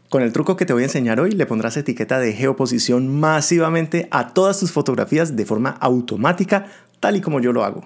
Con el truco que te voy a enseñar hoy, le pondrás etiqueta de geoposición masivamente a todas tus fotografías de forma automática, tal y como yo lo hago.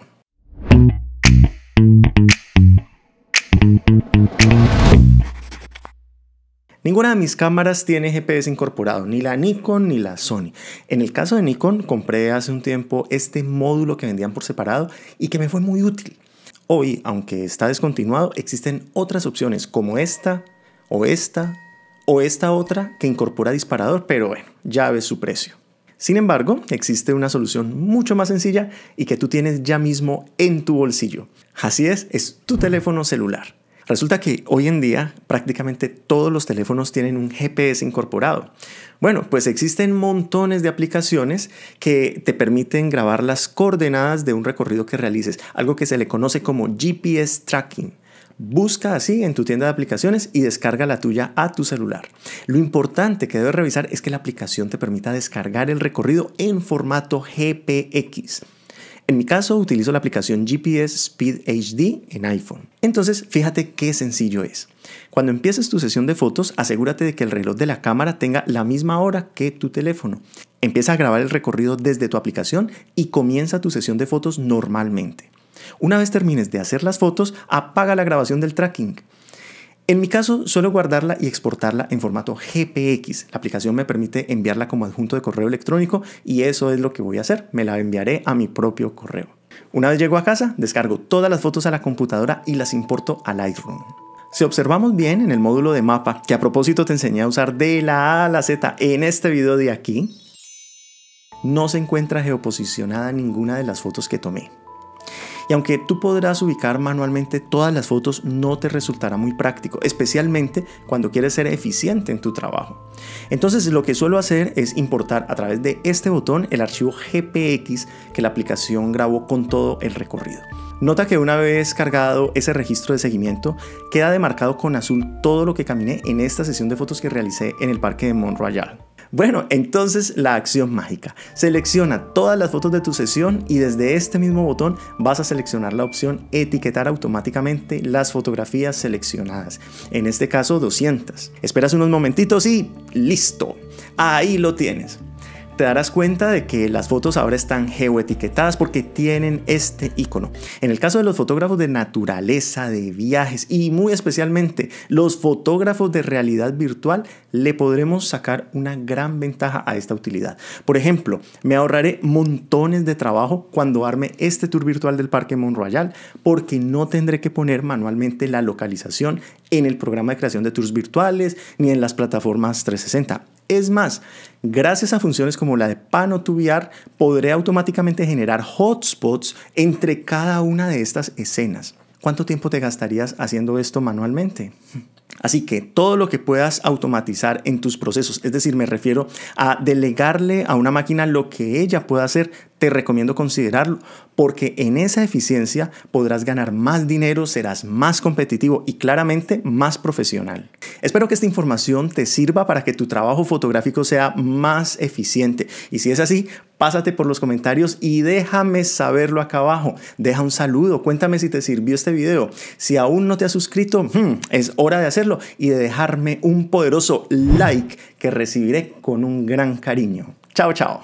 Ninguna de mis cámaras tiene GPS incorporado, ni la Nikon ni la Sony. En el caso de Nikon, compré hace un tiempo este módulo que vendían por separado y que me fue muy útil. Hoy, aunque está descontinuado, existen otras opciones como esta o esta otra que incorpora disparador, pero bueno, ya ves su precio. Sin embargo, existe una solución mucho más sencilla y que tú tienes ya mismo en tu bolsillo. Así es tu teléfono celular. Resulta que hoy en día prácticamente todos los teléfonos tienen un GPS incorporado. Bueno, pues existen montones de aplicaciones que te permiten grabar las coordenadas de un recorrido que realices, algo que se le conoce como GPS tracking. Busca así en tu tienda de aplicaciones y descarga la tuya a tu celular. Lo importante que debes revisar es que la aplicación te permita descargar el recorrido en formato GPX. En mi caso, utilizo la aplicación GPS Speed HD en iPhone. Entonces, fíjate qué sencillo es. Cuando empieces tu sesión de fotos, asegúrate de que el reloj de la cámara tenga la misma hora que tu teléfono. Empieza a grabar el recorrido desde tu aplicación y comienza tu sesión de fotos normalmente. Una vez termines de hacer las fotos, apaga la grabación del tracking. En mi caso, suelo guardarla y exportarla en formato GPX. La aplicación me permite enviarla como adjunto de correo electrónico y eso es lo que voy a hacer. Me la enviaré a mi propio correo. Una vez llego a casa, descargo todas las fotos a la computadora y las importo a Lightroom. Si observamos bien en el módulo de mapa, que a propósito te enseñé a usar de la A a la Z en este video de aquí, no se encuentra geoposicionada ninguna de las fotos que tomé. Y aunque tú podrás ubicar manualmente todas las fotos, no te resultará muy práctico, especialmente cuando quieres ser eficiente en tu trabajo. Entonces lo que suelo hacer es importar a través de este botón el archivo GPX que la aplicación grabó con todo el recorrido. Nota que una vez cargado ese registro de seguimiento, queda demarcado con azul todo lo que caminé en esta sesión de fotos que realicé en el parque de Mont Royal. Bueno, entonces la acción mágica. Selecciona todas las fotos de tu sesión y desde este mismo botón vas a seleccionar la opción etiquetar automáticamente las fotografías seleccionadas. En este caso 200. Esperas unos momentitos y ¡listo! Ahí lo tienes. Te darás cuenta de que las fotos ahora están geoetiquetadas porque tienen este icono. En el caso de los fotógrafos de naturaleza, de viajes y muy especialmente los fotógrafos de realidad virtual, le podremos sacar una gran ventaja a esta utilidad. Por ejemplo, me ahorraré montones de trabajo cuando arme este tour virtual del Parque Mont Royal porque no tendré que poner manualmente la localización en el programa de creación de tours virtuales ni en las plataformas 360. Es más, gracias a funciones como la de Pano to VR, podré automáticamente generar hotspots entre cada una de estas escenas. ¿Cuánto tiempo te gastarías haciendo esto manualmente? Así que todo lo que puedas automatizar en tus procesos, es decir, me refiero a delegarle a una máquina lo que ella pueda hacer, te recomiendo considerarlo, porque en esa eficiencia podrás ganar más dinero, serás más competitivo y claramente más profesional. Espero que esta información te sirva para que tu trabajo fotográfico sea más eficiente. Y si es así, pásate por los comentarios y déjame saberlo acá abajo. Deja un saludo, cuéntame si te sirvió este video. Si aún no te has suscrito, es hora de hacerlo y de dejarme un poderoso like que recibiré con un gran cariño. Chao, chao.